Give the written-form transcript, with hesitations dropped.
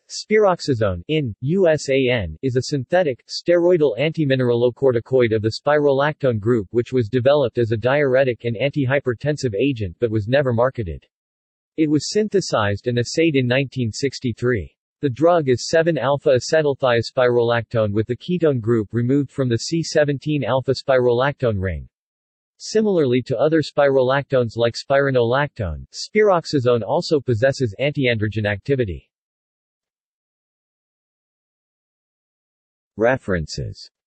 Spiroxasone in USAN is a synthetic, steroidal antimineralocorticoid of the spirolactone group which was developed as a diuretic and antihypertensive agent but was never marketed. It was synthesized and assayed in 1963. The drug is 7-alpha-acetylthiospirolactone with the ketone group removed from the C17-alpha-spirolactone ring. Similarly to other spirolactones like spironolactone, spiroxasone also possesses antiandrogen activity. References